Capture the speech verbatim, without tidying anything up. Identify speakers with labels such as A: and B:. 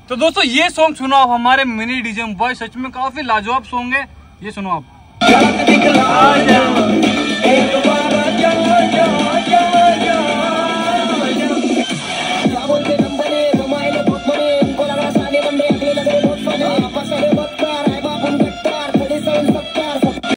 A: तो दोस्तों ये सॉन्ग सुनो आप, हमारे मिनी डीजे बॉय, सच में काफी लाजवाब सॉन्ग है, ये सुनो आप।